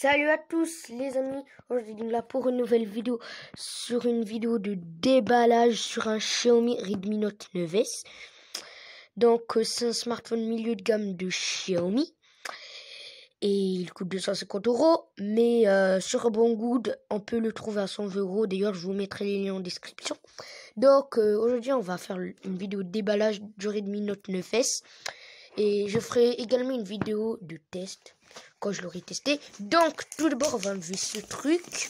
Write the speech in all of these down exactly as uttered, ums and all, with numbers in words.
Salut à tous les amis, aujourd'hui nous là pour une nouvelle vidéo sur une vidéo de déballage sur un Xiaomi Redmi Note neuf S. Donc euh, c'est un smartphone milieu de gamme de Xiaomi et il coûte deux cent cinquante euros, mais euh, sur Banggood on peut le trouver à cent euros. D'ailleurs je vous mettrai les liens en description. Donc euh, aujourd'hui on va faire une vidéo de déballage du Redmi Note neuf S et je ferai également une vidéo de test quand je l'aurai testé. Donc tout d'abord on va enlever ce truc.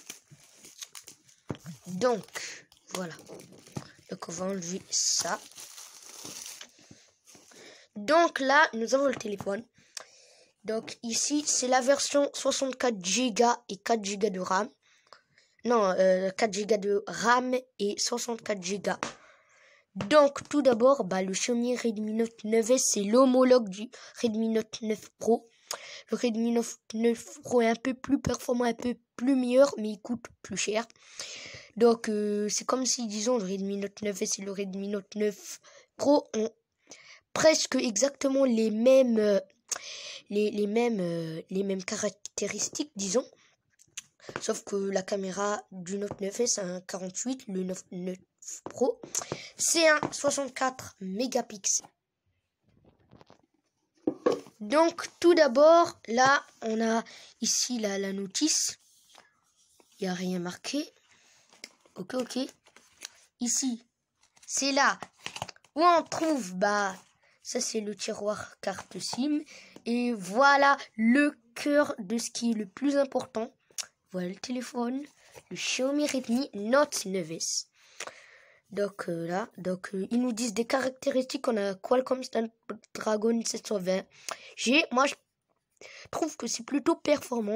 Donc voilà, donc on va enlever ça. Donc là nous avons le téléphone. Donc ici c'est la version soixante-quatre giga et quatre giga de RAM. Non, euh, quatre giga de RAM et soixante-quatre giga. Donc tout d'abord bah, le Xiaomi Redmi Note neuf S, c'est l'homologue du Redmi Note neuf Pro. Le Redmi Note neuf Pro est un peu plus performant, un peu plus meilleur, mais il coûte plus cher. Donc euh, c'est comme si, disons, le Redmi Note neuf S et le Redmi Note neuf Pro ont presque exactement les mêmes, euh, les, les, mêmes, euh, les mêmes caractéristiques, disons. Sauf que la caméra du Note neuf S a un quarante-huit, le Note neuf Pro c'est un soixante-quatre mégapixels. Donc tout d'abord, là on a ici la, la notice. Il n'y a rien marqué. Ok, ok. Ici, c'est là où on trouve, bah, ça c'est le tiroir carte SIM. Et voilà le cœur de ce qui est le plus important. Voilà le téléphone, le Xiaomi Redmi Note neuf S. Donc euh, là, donc euh, ils nous disent des caractéristiques. On a Qualcomm Snapdragon sept cent vingt G. Moi, je trouve que c'est plutôt performant.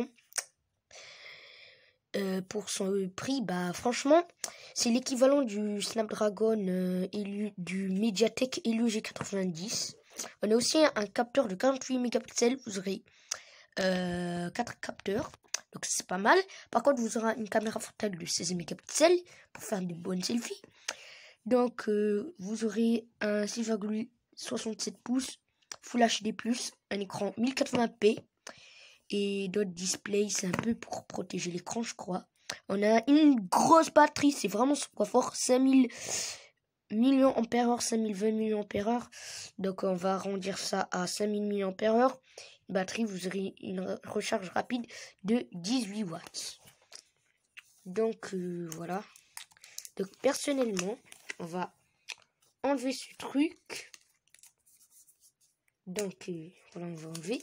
Euh, pour son prix, bah franchement, c'est l'équivalent du Snapdragon euh, élu, du Mediatek Helio G quatre-vingt-dix. On a aussi un, un capteur de quarante-huit mégapixels. Vous aurez euh, quatre capteurs. Donc c'est pas mal. Par contre, vous aurez une caméra frontale de seize mégapixels pour faire de bonnes selfies. Donc, euh, vous aurez un six virgule soixante-sept pouces Full H D plus, un écran mille quatre-vingts p et d'autres displays. C'est un peu pour protéger l'écran, je crois. On a une grosse batterie, c'est vraiment super fort, cinq mille milliampères-heure, cinq mille vingt milliampères-heure. Donc, on va arrondir ça à cinq mille milliampères-heure. Batterie, vous aurez une recharge rapide de dix-huit watts. Donc, euh, voilà. Donc, personnellement, on va enlever ce truc. Donc, euh, voilà, on va enlever.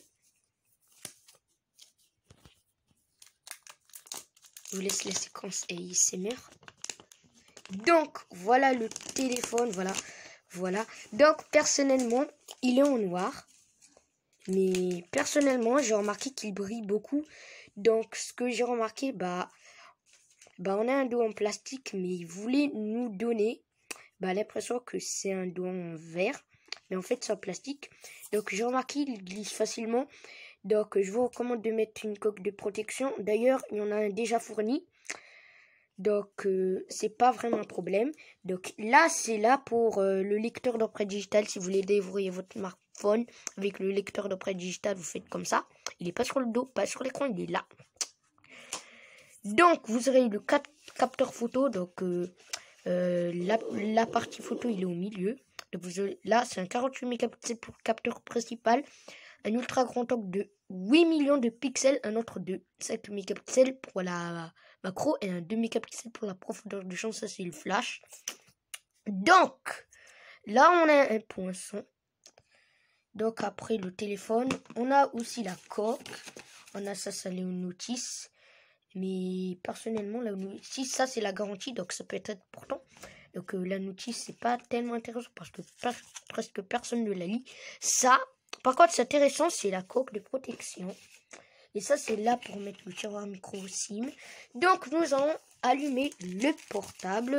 Je vous laisse la séquence A S M R. Donc, voilà le téléphone. Voilà, voilà. Donc, personnellement, il est en noir. Mais personnellement, j'ai remarqué qu'il brille beaucoup. Donc, ce que j'ai remarqué, bah, bah, on a un dos en plastique, mais il voulait nous donner bah, l'impression que c'est un dos en verre. Mais en fait c'est en plastique. Donc j'ai remarqué il glisse facilement. Donc je vous recommande de mettre une coque de protection. D'ailleurs il y en a un déjà fourni. Donc euh, c'est pas vraiment un problème. Donc là c'est là pour euh, le lecteur d'empreinte digitale. Si vous voulez déverrouiller votre smartphone avec le lecteur d'empreinte digitale, vous faites comme ça. Il est pas sur le dos, pas sur l'écran, il est là. Donc vous aurez le capteur photo. Donc euh, euh, la, la partie photo il est au milieu. Donc vous aurez, là c'est un quarante-huit mégapixels pour le capteur principal, un ultra grand angle de huit millions de pixels, un autre de cinq mégapixels pour la macro et un deux mégapixels pour la profondeur de champ. Ça c'est le flash. Donc là on a un poinçon. Donc après le téléphone on a aussi la coque. On a ça, ça les notices. Mais personnellement la notice, ça c'est la garantie, donc ça peut être important. Donc euh, la notice c'est pas tellement intéressant parce que pas, presque personne ne la lit. Ça, par contre c'est intéressant, c'est la coque de protection. Et ça c'est là pour mettre le tiroir micro SIM. Donc nous allons allumer le portable.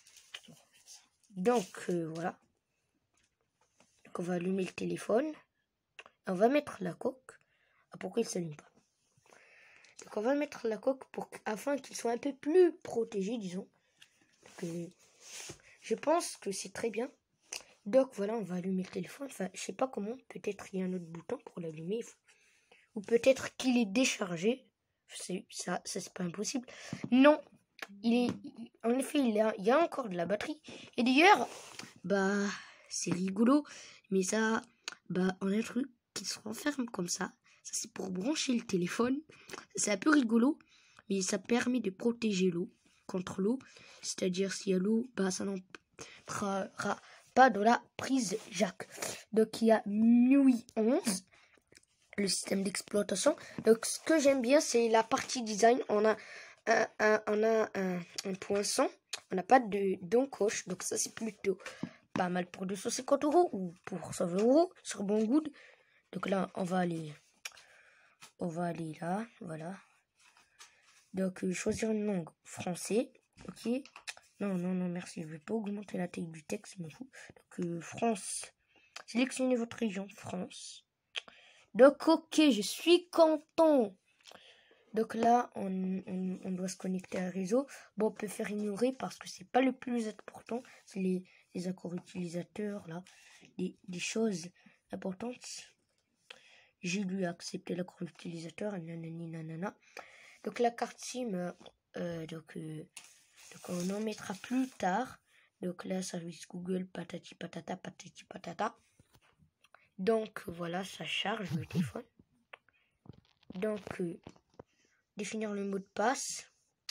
Donc euh, voilà. Donc on va allumer le téléphone. On va mettre la coque. Ah, pourquoi il ne s'allume pas? Donc on va mettre la coque pour, afin qu'il soit un peu plus protégé, disons. Donc, euh, je pense que c'est très bien. Donc voilà, on va allumer le téléphone. Enfin, je sais pas comment. Peut-être il y a un autre bouton pour l'allumer. Ou peut-être qu'il est déchargé. c'est ça, ça c'est pas impossible. Non, il est, en effet, il y a, il y a encore de la batterie. Et d'ailleurs, bah, c'est rigolo, mais ça, bah, on a un truc qui se renferme comme ça. Ça, c'est pour brancher le téléphone. C'est un peu rigolo, mais ça permet de protéger l'eau contre l'eau. C'est-à-dire, s'il y a l'eau, bah, ça n'entrera pas de la prise jack. Donc, il y a M U I onze, le système d'exploitation. Donc, ce que j'aime bien, c'est la partie design. On a un, un, on a un, un poinçon. On n'a pas de d'encoche. Donc, ça, c'est plutôt pas mal pour deux cent cinquante euros ou pour cent vingt euros sur Banggood. Donc là, on va aller, on va aller là, voilà. Donc, euh, choisir une langue, français, ok. Non, non, non, merci, je vais pas augmenter la taille du texte, je m'en fous. Donc, euh, France, sélectionnez votre région, France. Donc, ok, je suis content. Donc là, on, on, on doit se connecter à un réseau. Bon, on peut faire ignorer parce que c'est pas le plus important. C'est les, les accords utilisateurs, là. Des, des choses importantes. J'ai dû accepter l'accord utilisateur. Nanani, nanana. Donc la carte SIM, euh, donc, euh, donc on en mettra plus tard. Donc là, service Google, patati patata, patati patata. Donc voilà, ça charge le téléphone. Donc... Euh, définir le mot de passe.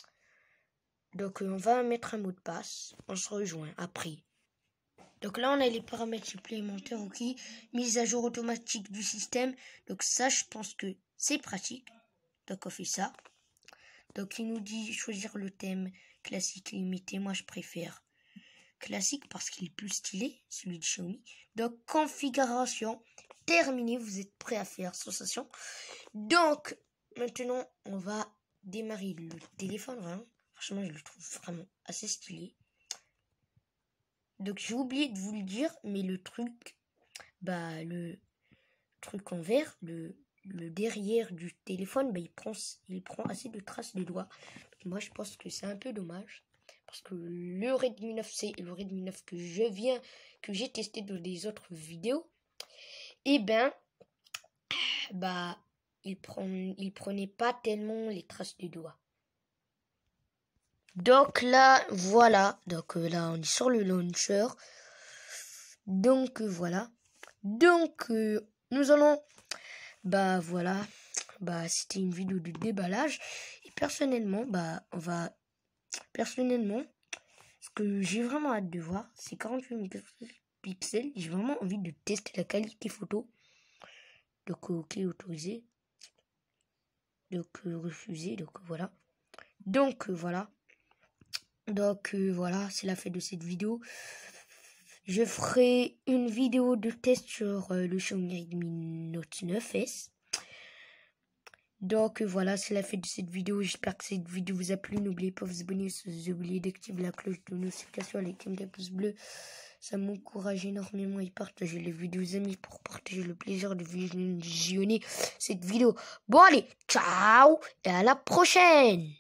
Donc, euh, on va mettre un mot de passe. On se rejoint après. Donc là, on a les paramètres supplémentaires, ok. Mise à jour automatique du système. Donc ça, je pense que c'est pratique. Donc, on fait ça. Donc, il nous dit choisir le thème classique limité. Moi, je préfère classique parce qu'il est plus stylé, celui de Xiaomi. Donc, configuration terminée. Vous êtes prêts à faire sensation. Donc, maintenant, on va démarrer le téléphone. Vraiment. Franchement, je le trouve vraiment assez stylé. Donc, j'ai oublié de vous le dire, mais le truc, bah, le truc en vert, le, le derrière du téléphone, bah, il prend, il prend assez de traces de doigts. Donc, moi, je pense que c'est un peu dommage. Parce que le Redmi neuf C et le Redmi neuf que je viens, que j'ai testé dans des autres vidéos, eh ben, bah, il prend, il prenait pas tellement les traces de doigts. Donc là, voilà. Donc euh, là, on est sur le launcher. Donc euh, voilà. Donc euh, nous allons, bah voilà. Bah c'était une vidéo de déballage. Et personnellement, bah on va, personnellement, ce que j'ai vraiment hâte de voir, c'est quarante-huit mégapixels. J'ai vraiment envie de tester la qualité photo. Donc ok, autorisé. Donc euh, refusé. Donc voilà. Donc euh, voilà. Donc euh, voilà, c'est la fin de cette vidéo. Je ferai une vidéo de test sur euh, le Xiaomi Redmi Note neuf S. Donc euh, voilà, c'est la fin de cette vidéo. J'espère que cette vidéo vous a plu. N'oubliez pas de vous abonner, sans oublier d'activer la cloche de notification avec un pouce bleu. Ça m'encourage énormément et partagez les vidéos aux amis pour partager le plaisir de visionner cette vidéo. Bon allez, ciao et à la prochaine.